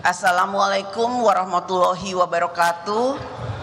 Assalamualaikum warahmatullahi wabarakatuh.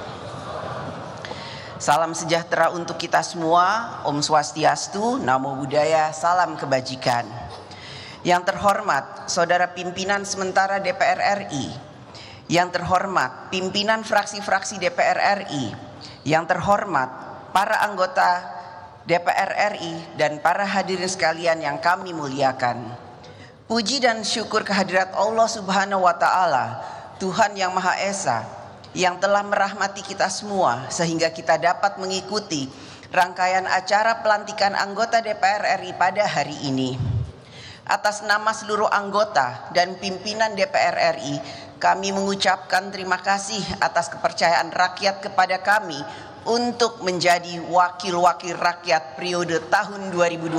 Salam sejahtera untuk kita semua. Om Swastiastu, Namo Buddhaya, salam kebajikan. Yang terhormat Saudara Pimpinan Sementara DPR RI, yang terhormat pimpinan fraksi-fraksi DPR RI, yang terhormat para anggota DPR RI dan para hadirin sekalian yang kami muliakan. Puji dan syukur kehadirat Allah Subhanahu wa Ta'ala, Tuhan yang Maha Esa, yang telah merahmati kita semua sehingga kita dapat mengikuti rangkaian acara pelantikan anggota DPR RI pada hari ini. Atas nama seluruh anggota dan pimpinan DPR RI, kami mengucapkan terima kasih atas kepercayaan rakyat kepada kami untuk menjadi wakil-wakil rakyat periode tahun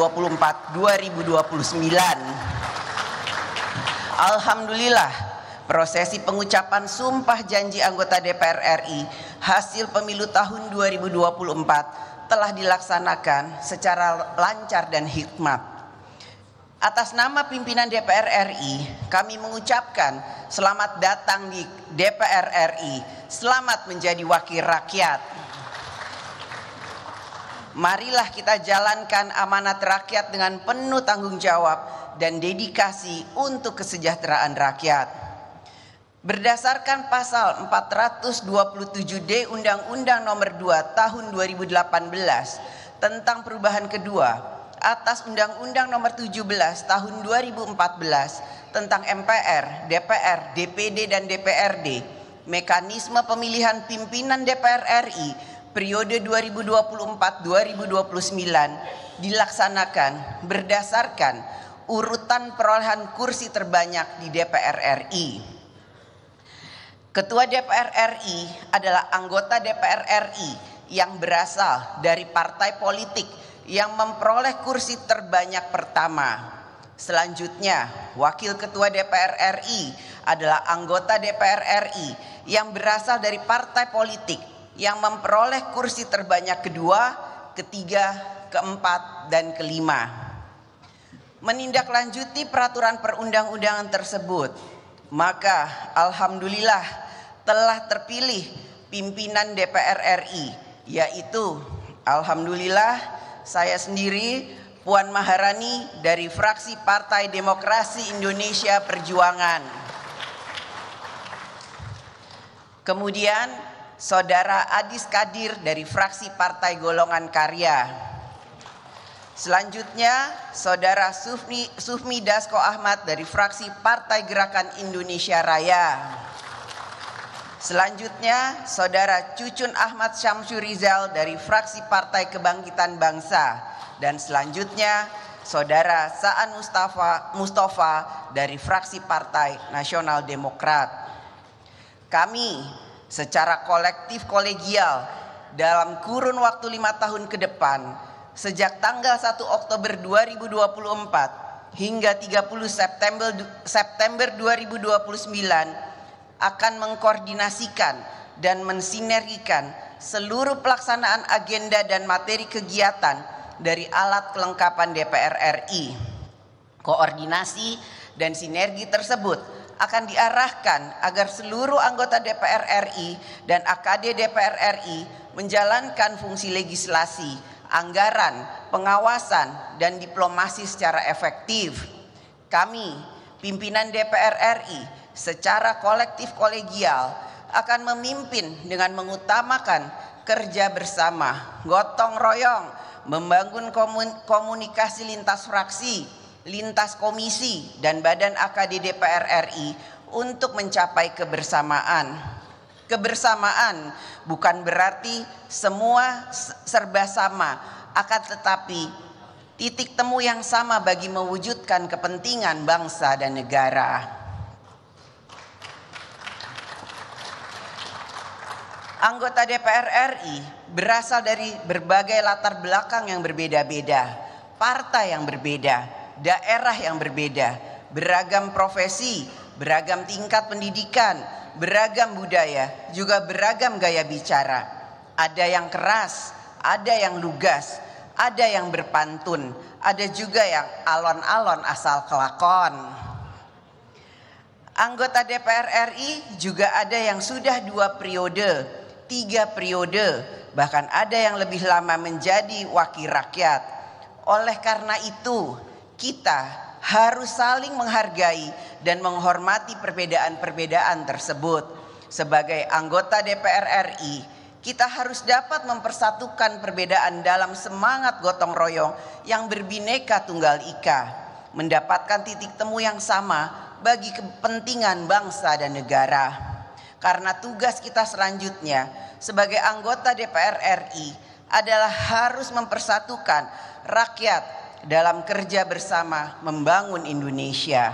2024-2029. Alhamdulillah, prosesi pengucapan sumpah janji anggota DPR RI hasil pemilu tahun 2024 telah dilaksanakan secara lancar dan hikmat. Atas nama pimpinan DPR RI, kami mengucapkan selamat datang di DPR RI, selamat menjadi wakil rakyat. Marilah kita jalankan amanat rakyat dengan penuh tanggung jawab dan dedikasi untuk kesejahteraan rakyat. Berdasarkan pasal 427D Undang-Undang Nomor 2 Tahun 2018 tentang perubahan kedua atas Undang-Undang Nomor 17 Tahun 2014 tentang MPR, DPR, DPD dan DPRD, mekanisme pemilihan pimpinan DPR RI periode 2024-2029 dilaksanakan berdasarkan urutan perolehan kursi terbanyak di DPR RI. Ketua DPR RI adalah anggota DPR RI yang berasal dari partai politik yang memperoleh kursi terbanyak pertama. Selanjutnya, wakil ketua DPR RI adalah anggota DPR RI yang berasal dari partai politik yang memperoleh kursi terbanyak kedua, ketiga, keempat, dan kelima. Menindaklanjuti peraturan perundang-undangan tersebut, maka alhamdulillah telah terpilih pimpinan DPR RI, yaitu alhamdulillah saya sendiri, Puan Maharani dari fraksi Partai Demokrasi Indonesia Perjuangan. Kemudian Saudara Adis Kadir dari fraksi Partai Golongan Karya. Selanjutnya, Saudara Sufmi Dasko Ahmad dari fraksi Partai Gerakan Indonesia Raya. Selanjutnya, Saudara Cucun Ahmad Syamsur Rizal dari fraksi Partai Kebangkitan Bangsa. Dan selanjutnya, Saudara Saan Mustafa dari fraksi Partai Nasional Demokrat. Kami secara kolektif kolegial dalam kurun waktu 5 tahun ke depan, sejak tanggal 1 Oktober 2024 hingga 30 September 2029 akan mengkoordinasikan dan mensinergikan seluruh pelaksanaan agenda dan materi kegiatan dari alat kelengkapan DPR RI. Koordinasi dan sinergi tersebut akan diarahkan agar seluruh anggota DPR RI dan AKD DPR RI menjalankan fungsi legislasi, anggaran, pengawasan, dan diplomasi secara efektif. Kami, pimpinan DPR RI, secara kolektif kolegial akan memimpin dengan mengutamakan kerja bersama, gotong royong, membangun komunikasi lintas fraksi, lintas komisi, dan badan AKD DPR RI untuk mencapai kebersamaan. Kebersamaan bukan berarti semua serba sama, akan tetapi titik temu yang sama bagi mewujudkan kepentingan bangsa dan negara. Anggota DPR RI berasal dari berbagai latar belakang yang berbeda-beda, partai yang berbeda, daerah yang berbeda, beragam profesi, beragam tingkat pendidikan, beragam budaya, juga beragam gaya bicara. Ada yang keras, ada yang lugas, ada yang berpantun, ada juga yang alon-alon asal kelakon. Anggota DPR RI juga ada yang sudah 2 periode, 3 periode, bahkan ada yang lebih lama menjadi wakil rakyat. Oleh karena itu, kita harus saling menghargai dan menghormati perbedaan-perbedaan tersebut. Sebagai anggota DPR RI, kita harus dapat mempersatukan perbedaan dalam semangat gotong royong yang berbineka tunggal ika, mendapatkan titik temu yang sama bagi kepentingan bangsa dan negara. Karena tugas kita selanjutnya sebagai anggota DPR RI adalah harus mempersatukan rakyat dalam kerja bersama membangun Indonesia.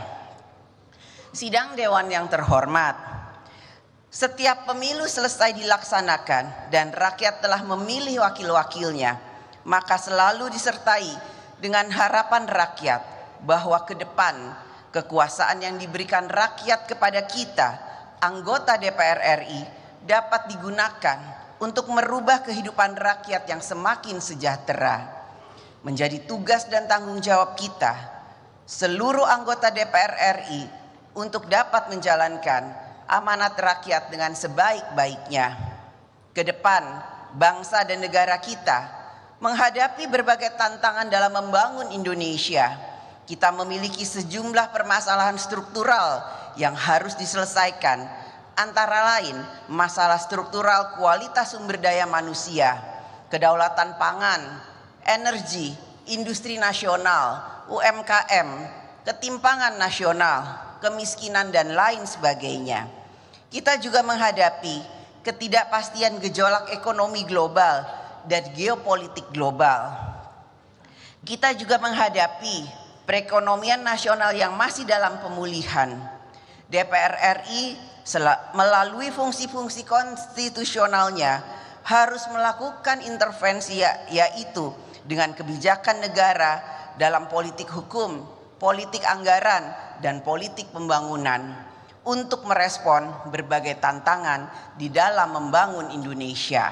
Sidang Dewan yang terhormat, setiap pemilu selesai dilaksanakan dan rakyat telah memilih wakil-wakilnya, maka selalu disertai dengan harapan rakyat bahwa ke depan kekuasaan yang diberikan rakyat kepada kita, anggota DPR RI, dapat digunakan untuk merubah kehidupan rakyat yang semakin sejahtera. Menjadi tugas dan tanggung jawab kita, seluruh anggota DPR RI, untuk dapat menjalankan amanat rakyat dengan sebaik-baiknya. Ke depan, bangsa dan negara kita menghadapi berbagai tantangan dalam membangun Indonesia. Kita memiliki sejumlah permasalahan struktural yang harus diselesaikan, antara lain masalah struktural kualitas sumber daya manusia, kedaulatan pangan, energi, industri nasional, UMKM, ketimpangan nasional, kemiskinan dan lain sebagainya. Kita juga menghadapi ketidakpastian gejolak ekonomi global dan geopolitik global. Kita juga menghadapi perekonomian nasional yang masih dalam pemulihan. DPR RI melalui fungsi-fungsi konstitusionalnya harus melakukan intervensi, yaitu dengan kebijakan negara dalam politik hukum, politik anggaran, dan politik pembangunan untuk merespon berbagai tantangan di dalam membangun Indonesia.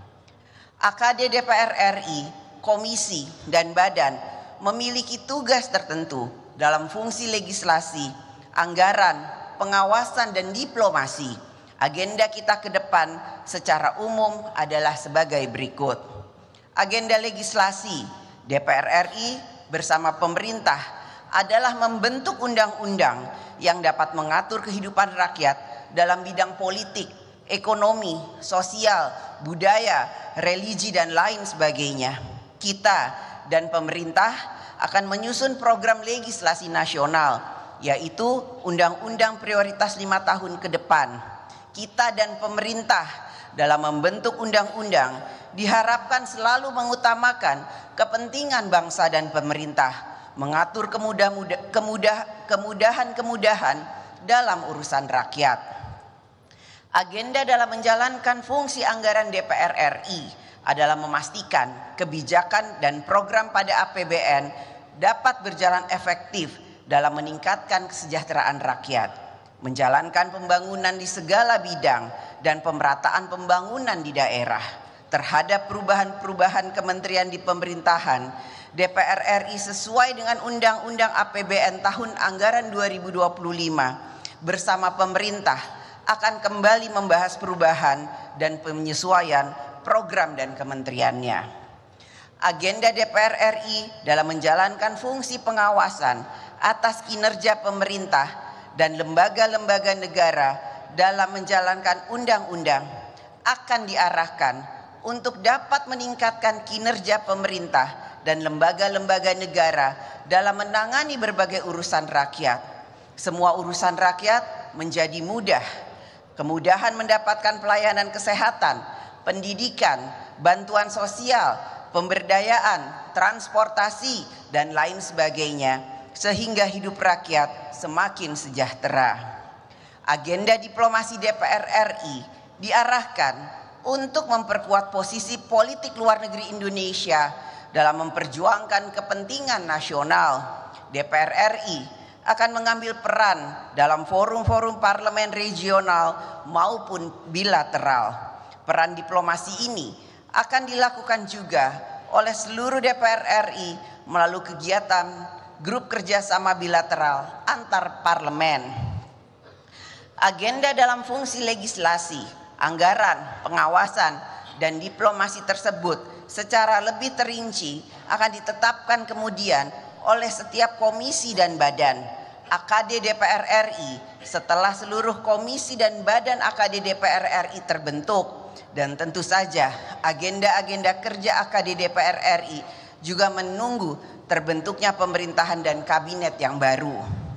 AKD DPR RI, komisi, dan badan memiliki tugas tertentu dalam fungsi legislasi, anggaran, pengawasan, dan diplomasi. Agenda kita ke depan secara umum adalah sebagai berikut. Agenda legislasi DPR RI bersama pemerintah adalah membentuk undang-undang yang dapat mengatur kehidupan rakyat dalam bidang politik, ekonomi, sosial, budaya, religi, dan lain sebagainya. Kita dan pemerintah akan menyusun program legislasi nasional, yaitu Undang-Undang Prioritas 5 tahun ke depan. Kita dan pemerintah dalam membentuk undang-undang diharapkan selalu mengutamakan kepentingan bangsa dan pemerintah, mengatur kemudahan-kemudahan dalam urusan rakyat. Agenda dalam menjalankan fungsi anggaran DPR RI adalah memastikan kebijakan dan program pada APBN dapat berjalan efektif dalam meningkatkan kesejahteraan rakyat, menjalankan pembangunan di segala bidang dan pemerataan pembangunan di daerah. Terhadap perubahan-perubahan kementerian di pemerintahan, DPR RI sesuai dengan Undang-Undang APBN tahun anggaran 2025 bersama pemerintah akan kembali membahas perubahan dan penyesuaian program dan kementeriannya. Agenda DPR RI dalam menjalankan fungsi pengawasan atas kinerja pemerintah dan lembaga-lembaga negara dalam menjalankan undang-undang akan diarahkan untuk dapat meningkatkan kinerja pemerintah dan lembaga-lembaga negara dalam menangani berbagai urusan rakyat. Semua urusan rakyat menjadi mudah. Kemudahan mendapatkan pelayanan kesehatan, pendidikan, bantuan sosial, pemberdayaan, transportasi, dan lain sebagainya, sehingga hidup rakyat semakin sejahtera. Agenda diplomasi DPR RI diarahkan untuk memperkuat posisi politik luar negeri Indonesia dalam memperjuangkan kepentingan nasional. DPR RI akan mengambil peran dalam forum-forum parlemen regional maupun bilateral. Peran diplomasi ini akan dilakukan juga oleh seluruh DPR RI melalui kegiatan grup kerjasama bilateral antar parlemen. Agenda dalam fungsi legislasi, anggaran, pengawasan, dan diplomasi tersebut secara lebih terinci akan ditetapkan kemudian oleh setiap komisi dan badan AKD DPR RI setelah seluruh komisi dan badan AKD DPR RI terbentuk. Dan tentu saja agenda-agenda kerja AKD DPR RI juga menunggu terbentuknya pemerintahan dan kabinet yang baru.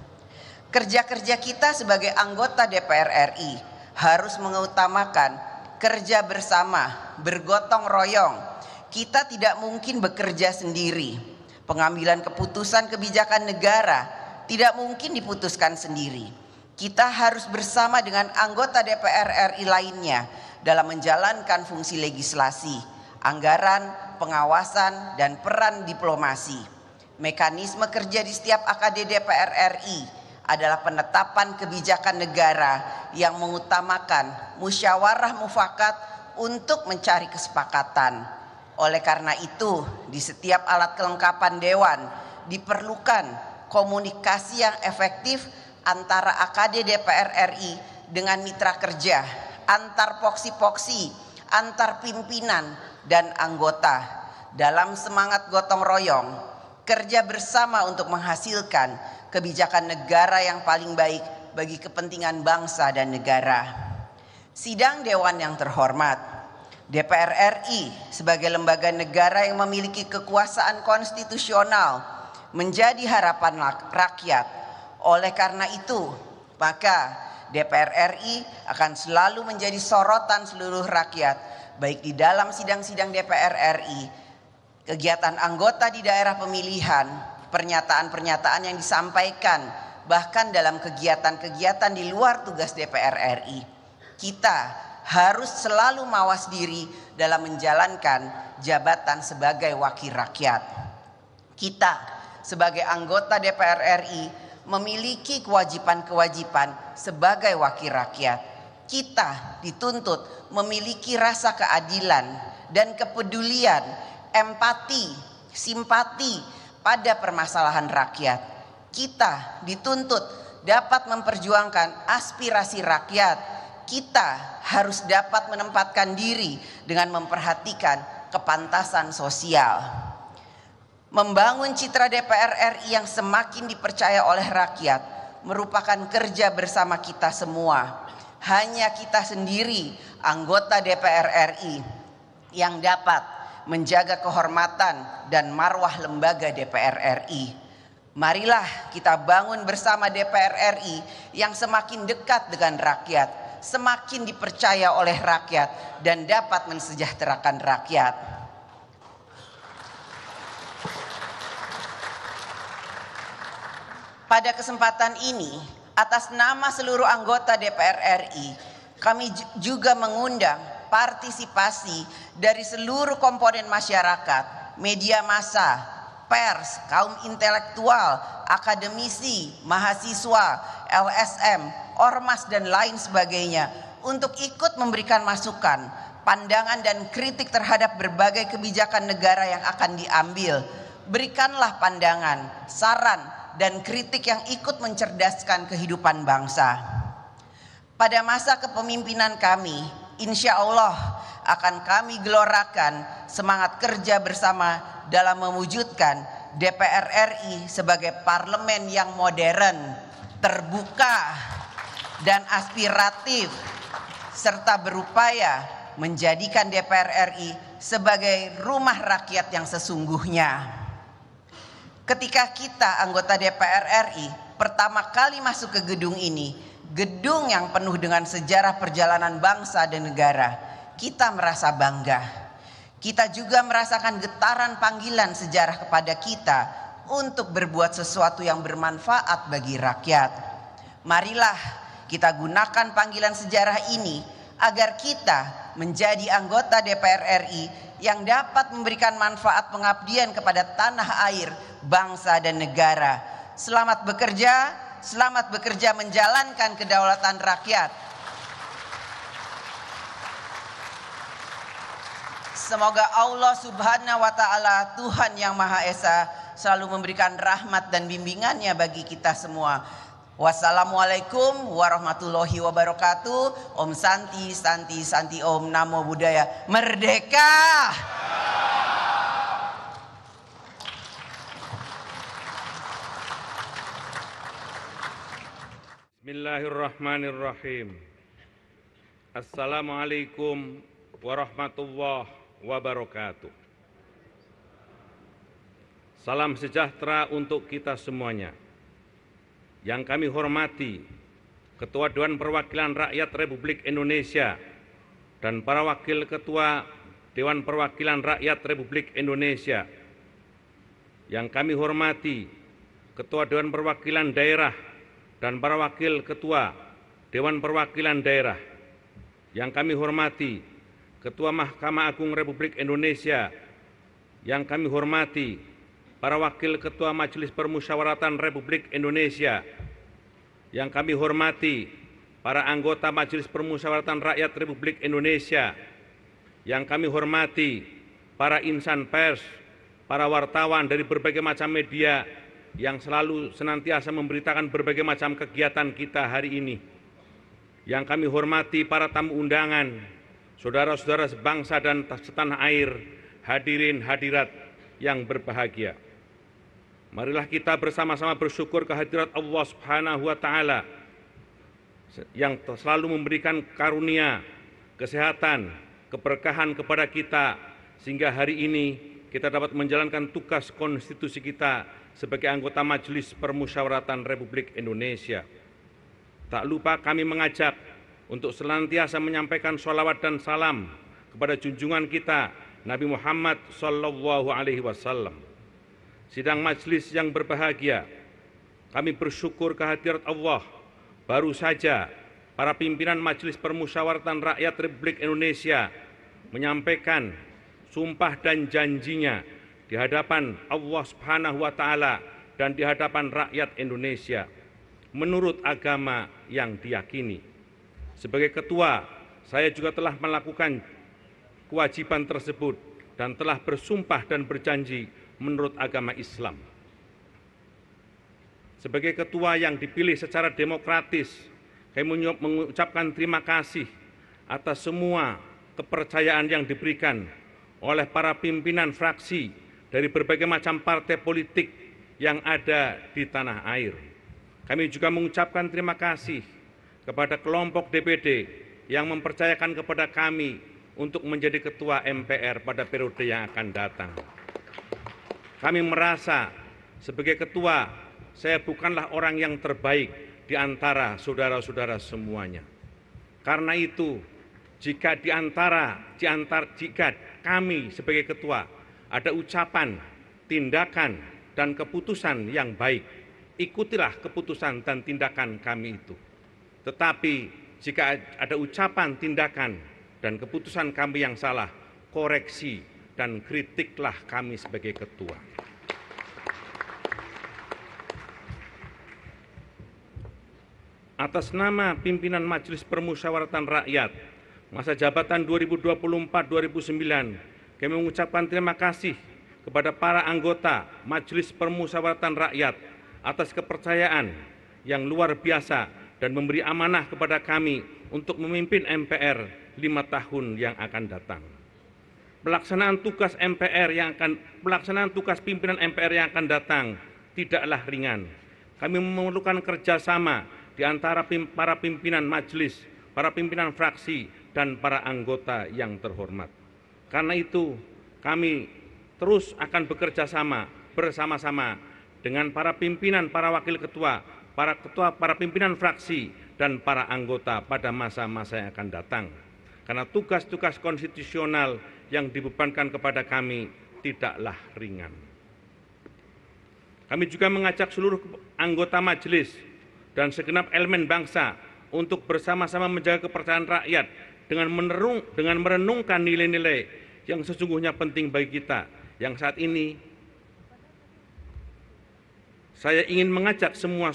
Kerja-kerja kita sebagai anggota DPR RI harus mengutamakan kerja bersama, bergotong royong. Kita tidak mungkin bekerja sendiri. Pengambilan keputusan kebijakan negara tidak mungkin diputuskan sendiri. Kita harus bersama dengan anggota DPR RI lainnya dalam menjalankan fungsi legislasi, anggaran, pengawasan, dan peran diplomasi. Mekanisme kerja di setiap AKD DPR RI adalah penetapan kebijakan negara yang mengutamakan musyawarah mufakat untuk mencari kesepakatan. Oleh karena itu, di setiap alat kelengkapan dewan diperlukan komunikasi yang efektif antara AKD DPR RI dengan mitra kerja, antar poksi-poksi, antar pimpinan dan anggota dalam semangat gotong royong, kerja bersama untuk menghasilkan kebijakan negara yang paling baik bagi kepentingan bangsa dan negara. Sidang Dewan yang terhormat, DPR RI sebagai lembaga negara yang memiliki kekuasaan konstitusional menjadi harapan rakyat. Oleh karena itu, maka DPR RI akan selalu menjadi sorotan seluruh rakyat, baik di dalam sidang-sidang DPR RI, kegiatan anggota di daerah pemilihan, pernyataan-pernyataan yang disampaikan, bahkan dalam kegiatan-kegiatan di luar tugas DPR RI. Kita harus selalu mawas diri dalam menjalankan jabatan sebagai wakil rakyat. Kita sebagai anggota DPR RI memiliki kewajiban-kewajiban sebagai wakil rakyat. Kita dituntut memiliki rasa keadilan dan kepedulian, empati, simpati pada permasalahan rakyat. Kita dituntut dapat memperjuangkan aspirasi rakyat. Kita harus dapat menempatkan diri dengan memperhatikan kepantasan sosial. Membangun citra DPR RI yang semakin dipercaya oleh rakyat merupakan kerja bersama kita semua. Hanya kita sendiri, anggota DPR RI, yang dapat menjaga kehormatan dan marwah lembaga DPR RI. Marilah kita bangun bersama DPR RI yang semakin dekat dengan rakyat, semakin dipercaya oleh rakyat, dan dapat mensejahterakan rakyat. Pada kesempatan ini, atas nama seluruh anggota DPR RI, kami juga mengundang partisipasi dari seluruh komponen masyarakat, media massa, pers, kaum intelektual, akademisi, mahasiswa, LSM, ormas, dan lain sebagainya untuk ikut memberikan masukan, pandangan, dan kritik terhadap berbagai kebijakan negara yang akan diambil. Berikanlah pandangan, saran, dan kritik yang ikut mencerdaskan kehidupan bangsa. Pada masa kepemimpinan kami, insya Allah akan kami gelorakan semangat kerja bersama dalam mewujudkan DPR RI sebagai parlemen yang modern, terbuka, dan aspiratif, serta berupaya menjadikan DPR RI sebagai rumah rakyat yang sesungguhnya. Ketika kita anggota DPR RI pertama kali masuk ke gedung ini, gedung yang penuh dengan sejarah perjalanan bangsa dan negara, kita merasa bangga. Kita juga merasakan getaran panggilan sejarah kepada kita untuk berbuat sesuatu yang bermanfaat bagi rakyat. Marilah kita gunakan panggilan sejarah ini agar kita menjadi anggota DPR RI yang dapat memberikan manfaat pengabdian kepada tanah air, bangsa, dan negara. Selamat bekerja menjalankan kedaulatan rakyat. Semoga Allah Subhanahu wa Ta'ala, Tuhan yang Maha Esa, selalu memberikan rahmat dan bimbingannya bagi kita semua. Wassalamualaikum warahmatullahi wabarakatuh. Om Santi, Santi, Santi Om. Namo Buddhaya. Merdeka! Bismillahirrahmanirrahim. Assalamualaikum warahmatullahi wabarakatuh. Salam sejahtera untuk kita semuanya. Yang kami hormati Ketua Dewan Perwakilan Rakyat Republik Indonesia dan para Wakil Ketua Dewan Perwakilan Rakyat Republik Indonesia. Yang kami hormati Ketua Dewan Perwakilan Daerah dan para Wakil Ketua Dewan Perwakilan Daerah. Yang kami hormati Ketua Mahkamah Agung Republik Indonesia. Yang kami hormati para Wakil Ketua Majelis Permusyawaratan Republik Indonesia. Yang kami hormati para anggota Majelis Permusyawaratan Rakyat Republik Indonesia. Yang kami hormati para insan pers, para wartawan dari berbagai macam media yang selalu senantiasa memberitakan berbagai macam kegiatan kita hari ini. Yang kami hormati para tamu undangan, saudara-saudara sebangsa dan setanah air, hadirin hadirat yang berbahagia. Marilah kita bersama-sama bersyukur kehadirat Allah Subhanahu wa Ta'ala yang selalu memberikan karunia, kesehatan, keberkahan kepada kita, sehingga hari ini kita dapat menjalankan tugas konstitusi kita sebagai anggota Majelis Permusyawaratan Republik Indonesia. Tak lupa kami mengajak untuk senantiasa menyampaikan sholawat dan salam kepada junjungan kita Nabi Muhammad SAW. Sidang majelis yang berbahagia, kami bersyukur kehadirat Allah. Baru saja para pimpinan Majelis Permusyawaratan Rakyat Republik Indonesia menyampaikan sumpah dan janjinya di hadapan Allah Subhanahu wa Ta'ala dan di hadapan rakyat Indonesia menurut agama yang diyakini. Sebagai ketua, saya juga telah melakukan kewajiban tersebut dan telah bersumpah dan berjanji menurut agama Islam. Sebagai ketua yang dipilih secara demokratis, kami mengucapkan terima kasih atas semua kepercayaan yang diberikan oleh para pimpinan fraksi dari berbagai macam partai politik yang ada di tanah air. Kami juga mengucapkan terima kasih kepada kelompok DPD yang mempercayakan kepada kami untuk menjadi ketua MPR pada periode yang akan datang. Kami merasa sebagai ketua, saya bukanlah orang yang terbaik di antara saudara-saudara semuanya. Karena itu, jika kami sebagai ketua ada ucapan, tindakan, dan keputusan yang baik, ikutilah keputusan dan tindakan kami itu. Tetapi jika ada ucapan, tindakan, dan keputusan kami yang salah, koreksi dan kritiklah kami sebagai ketua. Atas nama pimpinan Majelis Permusyawaratan Rakyat masa jabatan 2024-2009, kami mengucapkan terima kasih kepada para anggota Majelis Permusyawaratan Rakyat atas kepercayaan yang luar biasa dan memberi amanah kepada kami untuk memimpin MPR 5 tahun yang akan datang. Pelaksanaan tugas pimpinan MPR yang akan datang tidaklah ringan. Kami memerlukan kerjasama di antara para pimpinan majelis, para pimpinan fraksi, dan para anggota yang terhormat. Karena itu, kami terus akan bekerja sama bersama-sama dengan para pimpinan, para wakil ketua, para pimpinan fraksi, dan para anggota pada masa-masa yang akan datang. Karena tugas-tugas konstitusional yang dibebankan kepada kami tidaklah ringan. Kami juga mengajak seluruh anggota majelis dan segenap elemen bangsa untuk bersama-sama menjaga kepercayaan rakyat dengan merenungkan nilai-nilai yang sesungguhnya penting bagi kita. Yang saat ini saya ingin mengajak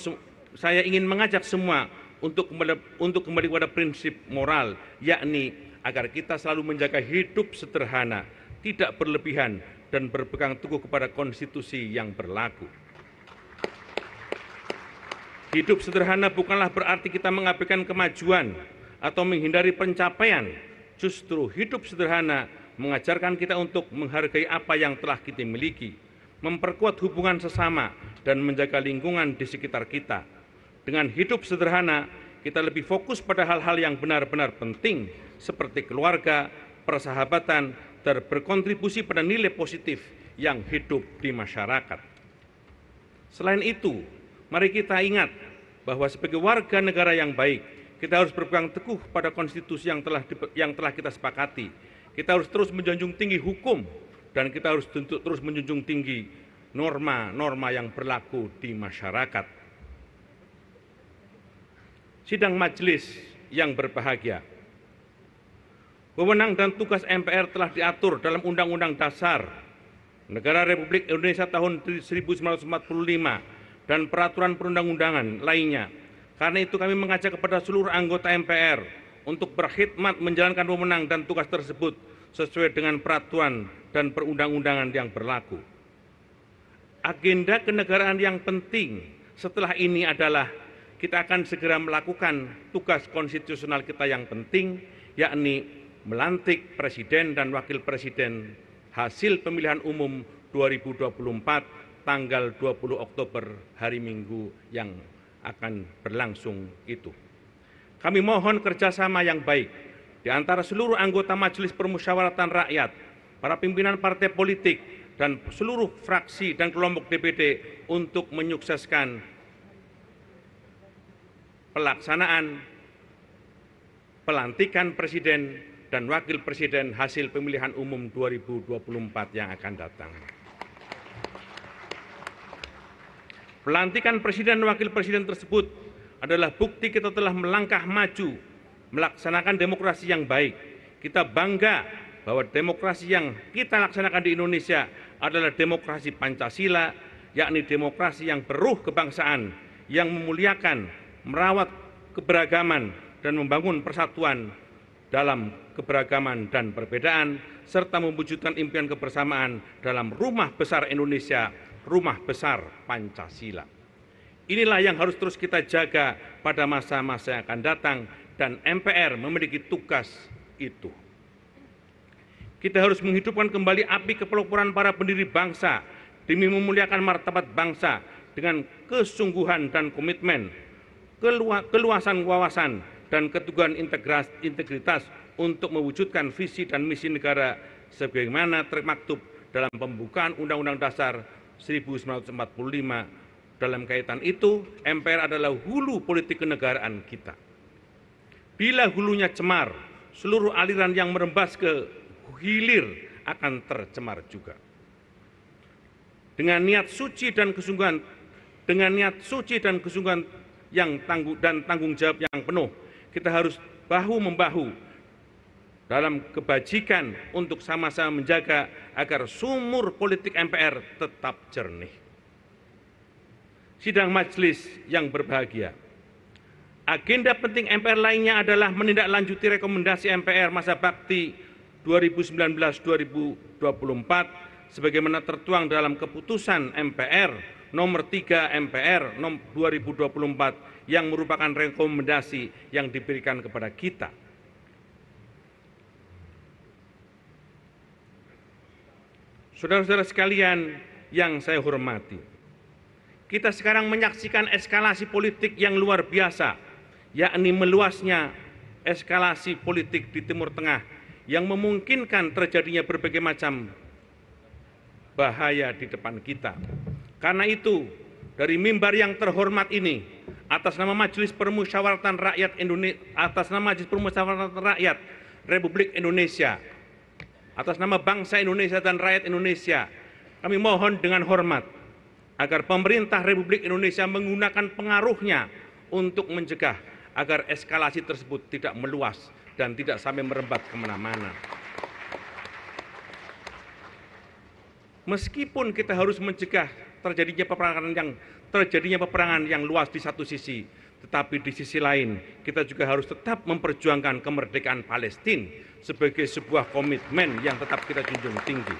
semua untuk kembali kepada prinsip moral, yakni agar kita selalu menjaga hidup sederhana, tidak berlebihan, dan berpegang teguh kepada konstitusi yang berlaku. Hidup sederhana bukanlah berarti kita mengabaikan kemajuan atau menghindari pencapaian. Justru hidup sederhana mengajarkan kita untuk menghargai apa yang telah kita miliki, memperkuat hubungan sesama, dan menjaga lingkungan di sekitar kita. Dengan hidup sederhana, kita lebih fokus pada hal-hal yang benar-benar penting seperti keluarga, persahabatan, dan berkontribusi pada nilai positif yang hidup di masyarakat. Selain itu, mari kita ingat bahwa sebagai warga negara yang baik, kita harus berpegang teguh pada konstitusi yang telah kita sepakati. Kita harus terus menjunjung tinggi hukum, dan kita harus terus menjunjung tinggi norma-norma yang berlaku di masyarakat. Sidang majelis yang berbahagia, wewenang dan tugas MPR telah diatur dalam Undang-Undang Dasar Negara Republik Indonesia tahun 1945 dan peraturan perundang-undangan lainnya. Karena itu kami mengajak kepada seluruh anggota MPR untuk berkhidmat menjalankan wewenang dan tugas tersebut sesuai dengan peraturan dan perundang-undangan yang berlaku. Agenda kenegaraan yang penting setelah ini adalah kita akan segera melakukan tugas konstitusional kita yang penting, yakni melantik Presiden dan Wakil Presiden hasil pemilihan umum 2024 tanggal 20 Oktober hari Minggu yang akan berlangsung itu. Kami mohon kerjasama yang baik di antara seluruh anggota Majelis Permusyawaratan Rakyat, para pimpinan partai politik, dan seluruh fraksi dan kelompok DPD untuk menyukseskan pelaksanaan pelantikan Presiden dan Wakil Presiden hasil pemilihan umum 2024 yang akan datang. Pelantikan Presiden dan Wakil Presiden tersebut adalah bukti kita telah melangkah maju, melaksanakan demokrasi yang baik. Kita bangga bahwa demokrasi yang kita laksanakan di Indonesia adalah demokrasi Pancasila, yakni demokrasi yang beruh kebangsaan, yang memuliakan, merawat keberagaman, dan membangun persatuan dalam keberagaman dan perbedaan, serta mewujudkan impian kebersamaan dalam rumah besar Indonesia, rumah besar Pancasila. Inilah yang harus terus kita jaga pada masa-masa yang akan datang, dan MPR memiliki tugas itu. Kita harus menghidupkan kembali api kepeloporan para pendiri bangsa demi memuliakan martabat bangsa dengan kesungguhan dan komitmen, keluasan wawasan, dan keteguhan integritas untuk mewujudkan visi dan misi negara sebagaimana termaktub dalam pembukaan Undang-Undang Dasar 1945. Dalam kaitan itu, MPR adalah hulu politik kenegaraan kita. Bila hulunya cemar, seluruh aliran yang merembas ke hilir akan tercemar juga. Dengan niat suci dan kesungguhan, yang tanggung jawab yang penuh, kita harus bahu-membahu dalam kebajikan untuk sama-sama menjaga agar sumur politik MPR tetap jernih. Sidang majelis yang berbahagia, agenda penting MPR lainnya adalah menindaklanjuti rekomendasi MPR masa bakti 2019-2024 sebagaimana tertuang dalam keputusan MPR nomor 3 MPR 2024 yang merupakan rekomendasi yang diberikan kepada kita. Saudara-saudara sekalian yang saya hormati, kita sekarang menyaksikan eskalasi politik yang luar biasa, yakni meluasnya eskalasi politik di Timur Tengah yang memungkinkan terjadinya berbagai macam bahaya di depan kita. Karena itu, dari mimbar yang terhormat ini, atas nama Majelis Permusyawaratan Rakyat Republik Indonesia, atas nama bangsa Indonesia dan rakyat Indonesia, kami mohon dengan hormat agar pemerintah Republik Indonesia menggunakan pengaruhnya untuk mencegah agar eskalasi tersebut tidak meluas dan tidak sampai merembat kemana-mana. Meskipun kita harus mencegah terjadinya peperangan yang luas di satu sisi, tetapi di sisi lain kita juga harus tetap memperjuangkan kemerdekaan Palestina sebagai sebuah komitmen yang tetap kita junjung tinggi.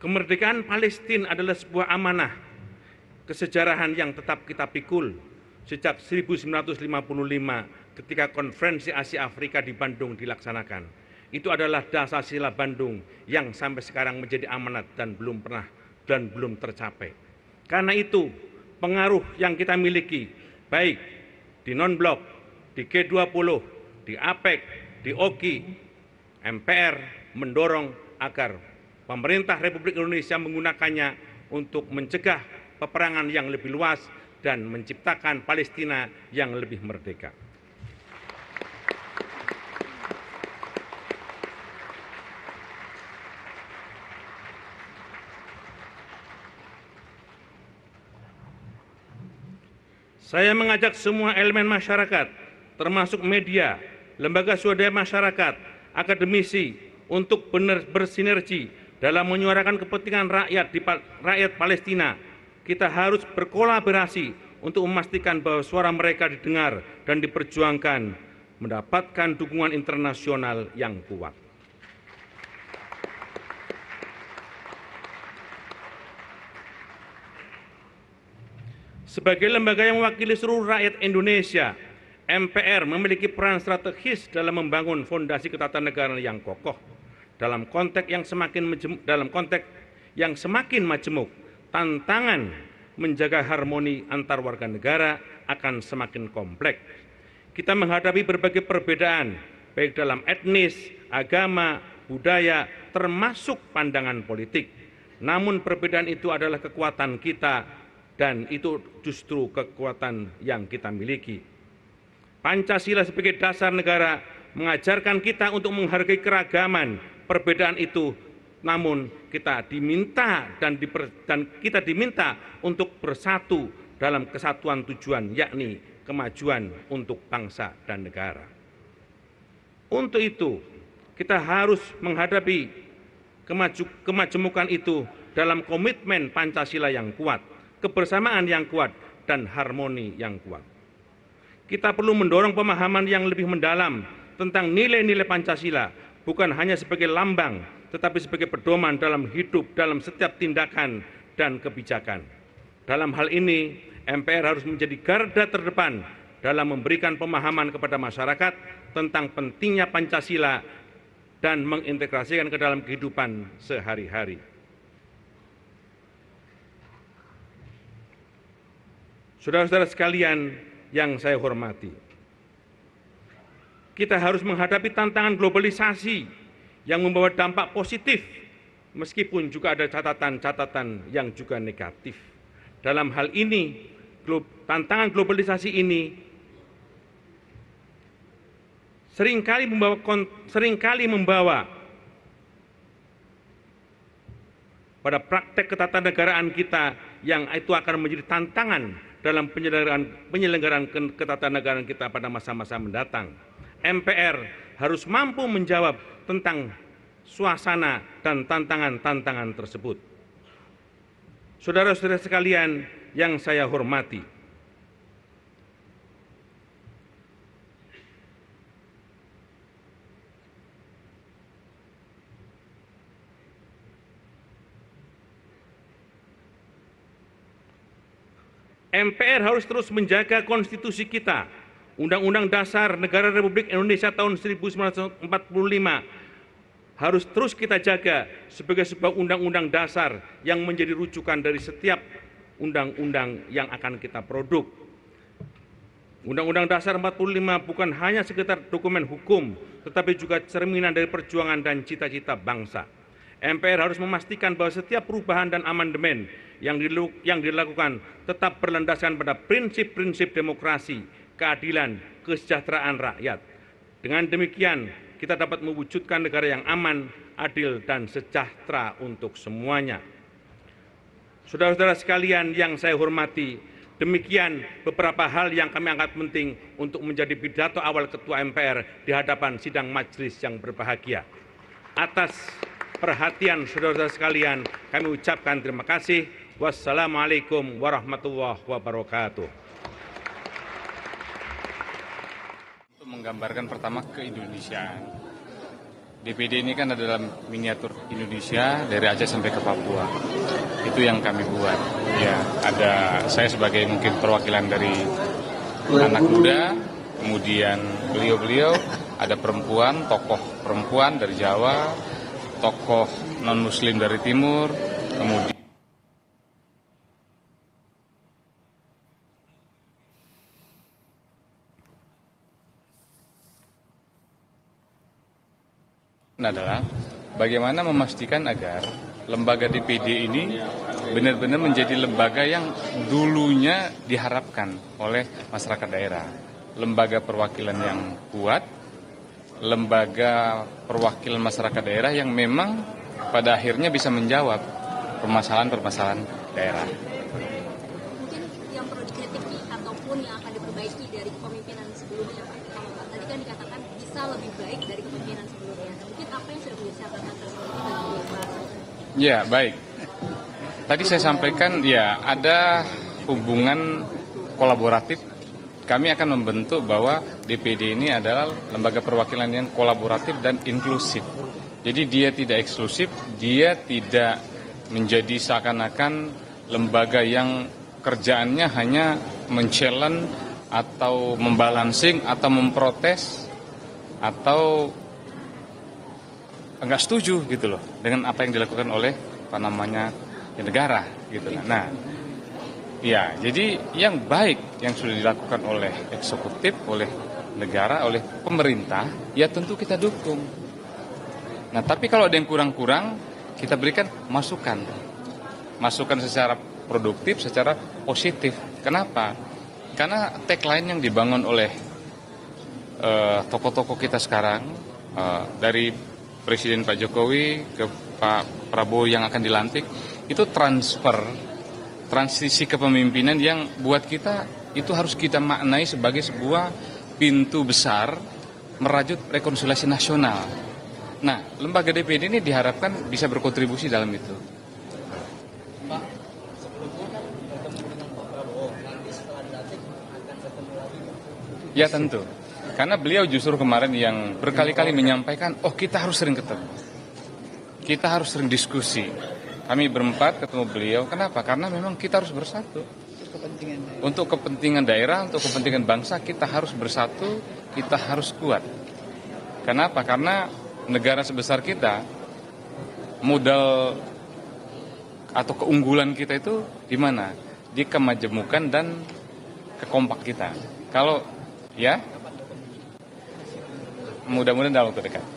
Kemerdekaan Palestina adalah sebuah amanah kesejarahan yang tetap kita pikul sejak 1955 ketika Konferensi Asia Afrika di Bandung dilaksanakan. Itu adalah dasar sila Bandung yang sampai sekarang menjadi amanat dan belum tercapai. Karena itu, pengaruh yang kita miliki baik di non-blok, di G20, di APEC, di OKI, MPR mendorong agar pemerintah Republik Indonesia menggunakannya untuk mencegah peperangan yang lebih luas dan menciptakan Palestina yang lebih merdeka. Saya mengajak semua elemen masyarakat, termasuk media, lembaga swadaya masyarakat, akademisi, untuk bersinergi dalam menyuarakan kepentingan rakyat Palestina. Kita harus berkolaborasi untuk memastikan bahwa suara mereka didengar dan diperjuangkan, mendapatkan dukungan internasional yang kuat. Sebagai lembaga yang mewakili seluruh rakyat Indonesia, MPR memiliki peran strategis dalam membangun fondasi ketatanegaraan yang kokoh. Dalam konteks yang semakin majemuk, tantangan menjaga harmoni antar warga negara akan semakin kompleks. Kita menghadapi berbagai perbedaan, baik dalam etnis, agama, budaya, termasuk pandangan politik. Namun perbedaan itu adalah kekuatan kita, dan itu justru kekuatan yang kita miliki. Pancasila sebagai dasar negara mengajarkan kita untuk menghargai keragaman perbedaan itu, namun kita diminta kita diminta untuk bersatu dalam kesatuan tujuan, yakni kemajuan untuk bangsa dan negara. Untuk itu, kita harus menghadapi kemajemukan itu dalam komitmen Pancasila yang kuat, kebersamaan yang kuat, dan harmoni yang kuat. Kita perlu mendorong pemahaman yang lebih mendalam tentang nilai-nilai Pancasila, bukan hanya sebagai lambang, tetapi sebagai pedoman dalam hidup, dalam setiap tindakan dan kebijakan. Dalam hal ini, MPR harus menjadi garda terdepan dalam memberikan pemahaman kepada masyarakat tentang pentingnya Pancasila dan mengintegrasikan ke dalam kehidupan sehari-hari. Saudara-saudara sekalian yang saya hormati, kita harus menghadapi tantangan globalisasi yang membawa dampak positif, meskipun juga ada catatan-catatan yang juga negatif. Dalam hal ini, tantangan globalisasi ini seringkali membawa pada praktek ketatanegaraan kita yang itu akan menjadi tantangan dalam penyelenggaraan ketatanegaraan kita pada masa-masa mendatang. MPR harus mampu menjawab tentang suasana dan tantangan-tantangan tersebut. Saudara-saudara sekalian yang saya hormati, MPR harus terus menjaga konstitusi kita. Undang-Undang Dasar Negara Republik Indonesia tahun 1945 harus terus kita jaga sebagai sebuah undang-undang dasar yang menjadi rujukan dari setiap undang-undang yang akan kita produk. Undang-Undang Dasar 45 bukan hanya sekedar dokumen hukum, tetapi juga cerminan dari perjuangan dan cita-cita bangsa. MPR harus memastikan bahwa setiap perubahan dan amandemen yang dilakukan tetap berlandaskan pada prinsip-prinsip demokrasi, keadilan, kesejahteraan rakyat. Dengan demikian, kita dapat mewujudkan negara yang aman, adil, dan sejahtera untuk semuanya. Saudara-saudara sekalian yang saya hormati, demikian beberapa hal yang kami anggap penting untuk menjadi pidato awal Ketua MPR di hadapan sidang majelis yang berbahagia. Atas perhatian saudara-saudara sekalian, kami ucapkan terima kasih. Wassalamualaikum warahmatullahi wabarakatuh. Untuk menggambarkan pertama keindonesiaan. DPD ini kan adalah miniatur Indonesia dari Aceh sampai ke Papua. Itu yang kami buat. Ya, ada saya sebagai mungkin perwakilan dari anak muda, kemudian beliau-beliau, ada perempuan, tokoh perempuan dari Jawa, tokoh non-muslim dari Timur, kemudian adalah bagaimana memastikan agar lembaga DPD ini benar-benar menjadi lembaga yang dulunya diharapkan oleh masyarakat daerah. Lembaga perwakilan yang kuat, lembaga perwakilan masyarakat daerah yang memang pada akhirnya bisa menjawab permasalahan-permasalahan daerah. Mungkin yang perlu dikritik ataupun yang akan diperbaiki dari kepemimpinan sebelumnya, Pak. Kalau Pak tadi kan dikatakan bisa lebih baik dari kepemimpinan sebelumnya. Mungkin apa yang sudah menjadi catatan tersebut? Ya, baik. Tadi saya sampaikan ya ada hubungan kolaboratif. Kami akan membentuk bahwa DPD ini adalah lembaga perwakilan yang kolaboratif dan inklusif. Jadi dia tidak eksklusif, dia tidak menjadi seakan-akan lembaga yang kerjaannya hanya men-challenge atau membalancing atau memprotes atau enggak setuju gitu loh dengan apa yang dilakukan oleh negara gitu. Nah, ya, jadi yang baik yang sudah dilakukan oleh eksekutif, oleh negara, oleh pemerintah, ya tentu kita dukung. Nah, tapi kalau ada yang kurang-kurang, kita berikan masukan. Masukan secara produktif, secara positif. Kenapa? Karena tagline yang dibangun oleh tokoh-tokoh kita sekarang, dari Presiden Pak Jokowi ke Pak Prabowo yang akan dilantik, itu transisi kepemimpinan yang buat kita itu harus kita maknai sebagai sebuah pintu besar merajut rekonsiliasi nasional. Nah, lembaga DPD ini diharapkan bisa berkontribusi dalam itu. Pak, sebelumnya kan bertemu dengan Pak Prabowo, nanti setelah dilantik akan bertemu lagi. Ya tentu, karena beliau justru kemarin yang berkali-kali menyampaikan, kita harus sering ketemu, kita harus sering diskusi. Kami berempat ketemu beliau, kenapa? Karena memang kita harus bersatu. Untuk kepentingan daerah, untuk kepentingan bangsa, kita harus bersatu, kita harus kuat. Kenapa? Karena negara sebesar kita, modal atau keunggulan kita itu di mana? Di kemajemukan dan kekompak kita. Kalau ya, mudah-mudahan dalam waktu dekat.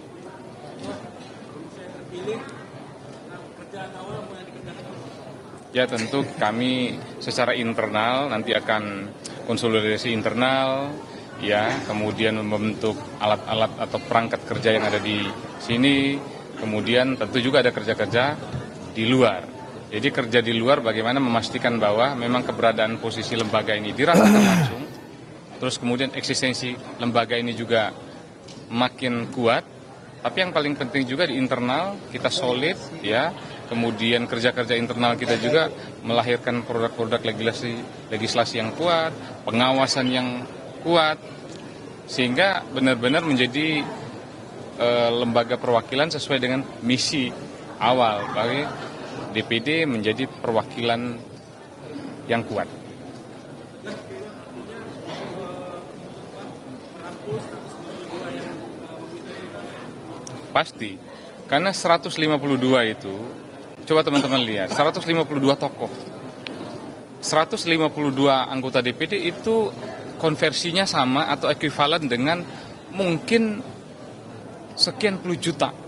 Ya tentu kami secara internal nanti akan konsolidasi internal, ya kemudian membentuk alat-alat atau perangkat kerja yang ada di sini, kemudian tentu juga ada kerja-kerja di luar. Jadi kerja di luar bagaimana memastikan bahwa memang keberadaan posisi lembaga ini dirasakan langsung, terus kemudian eksistensi lembaga ini juga makin kuat, tapi yang paling penting juga di internal kita solid, ya. Kemudian kerja-kerja internal kita juga melahirkan produk-produk legislasi yang kuat, pengawasan yang kuat, sehingga benar-benar menjadi lembaga perwakilan sesuai dengan misi awal bagi DPD menjadi perwakilan yang kuat. Pasti, karena 152 itu, coba teman-teman lihat, 152 tokoh, 152 anggota DPD itu konversinya sama atau ekuivalen dengan mungkin sekian puluh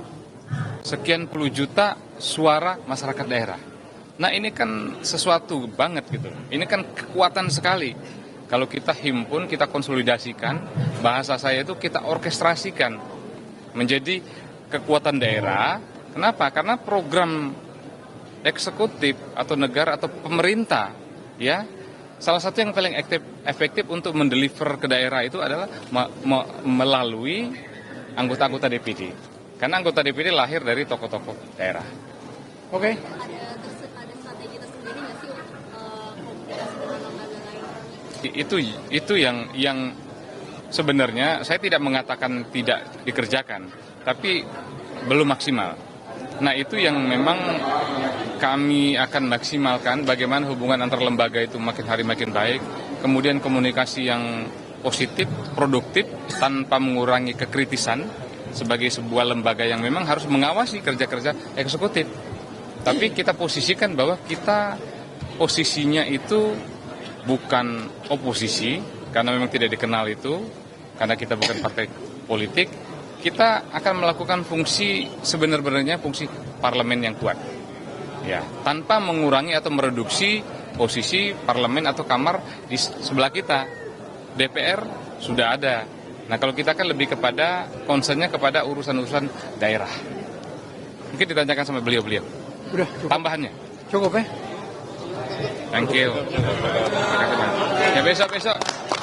juta suara masyarakat daerah. Nah ini kan sesuatu banget gitu, ini kan kekuatan sekali. Kalau kita himpun, kita konsolidasikan, bahasa saya itu kita orkestrasikan menjadi kekuatan daerah. Kenapa? Karena program eksekutif atau negara atau pemerintah, ya salah satu yang paling efektif untuk mendeliver ke daerah itu adalah melalui anggota-anggota DPD. Karena anggota DPD lahir dari tokoh-tokoh daerah. Oke. Ada strategi tersendiri nggak sih komunikasi dengan lembaga lain? Itu yang sebenarnya saya tidak mengatakan tidak dikerjakan, tapi belum maksimal. Nah, itu yang memang kami akan maksimalkan, bagaimana hubungan antar lembaga itu makin hari makin baik, kemudian komunikasi yang positif, produktif, tanpa mengurangi kekritisan sebagai sebuah lembaga yang memang harus mengawasi kerja-kerja eksekutif. Tapi kita posisikan bahwa kita posisinya itu bukan oposisi, karena memang tidak dikenal itu, karena kita bukan partai politik. Kita akan melakukan fungsi sebenarnya fungsi parlemen yang kuat, ya, tanpa mengurangi atau mereduksi posisi parlemen atau kamar di sebelah kita. DPR sudah ada. Nah, kalau kita kan lebih kepada concernnya kepada urusan-urusan daerah. Mungkin ditanyakan sama beliau-beliau. Udah cukup. Tambahannya. Cukup ya? Thank you. Ya, besok-besok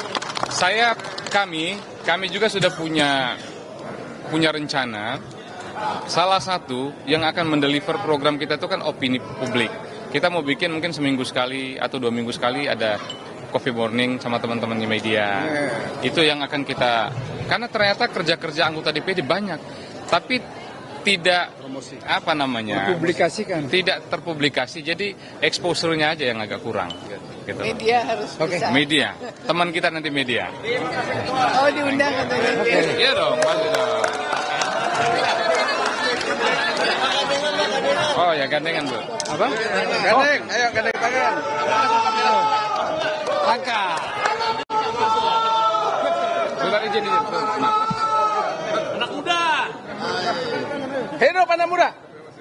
kami juga sudah punya rencana. Salah satu yang akan mendeliver program kita itu kan opini publik. Kita mau bikin mungkin seminggu sekali atau 2 minggu sekali ada coffee morning sama teman-teman di media. Itu yang akan kita, karena ternyata kerja-kerja anggota DPD banyak, tapi tidak Publikasikan. tidak terpublikasi, jadi exposure-nya aja yang agak kurang. Gitu. Media harus bisa. Media, teman kita nanti media. Oh, diundang atau media? Iya dong, pasti dong. Oh ya, gandengan Bu. Apa? Gandeng, ayo gandeng tangan. Langkah. Sudah izin. Anak muda. Hidup anak muda.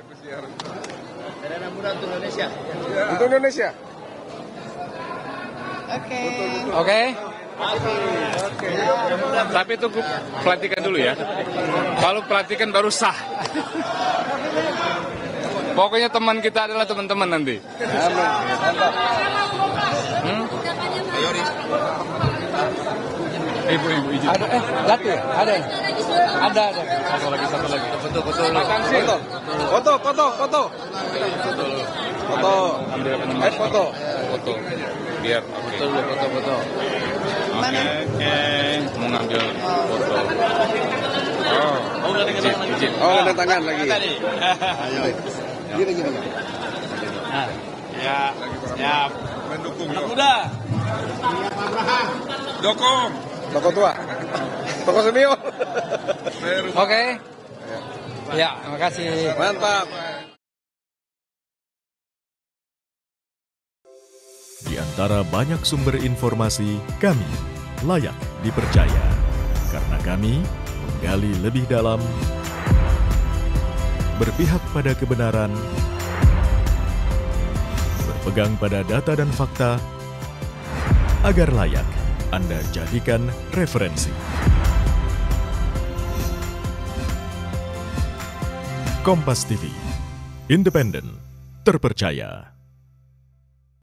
Anak muda untuk Indonesia. Untuk Indonesia. Oke. Tapi itu pelantikan dulu ya. Kalau pelantikan baru sah. Pokoknya teman kita adalah teman-teman nanti. Ibu izin. Ada lati ya? Ada. Ada. Satu lagi. Foto. Ambil apa Foto. foto. Biar oke. Foto. Mana? Mau ngambil foto. Izin. Oh, ada tangan lagi. Gini. Ya. Mendukung. Anak muda. Dokong. Toko tua. Toko senior. Oke. Ya, makasih. Mantap. Di antara banyak sumber informasi, kami layak dipercaya. Karena kami menggali lebih dalam, berpihak pada kebenaran, berpegang pada data dan fakta, agar layak Anda jadikan referensi. Kompas TV, independen, terpercaya.